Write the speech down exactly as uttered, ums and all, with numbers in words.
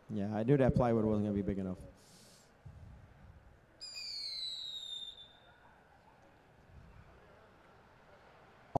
Yeah, I knew that plywood wasn't gonna be big enough.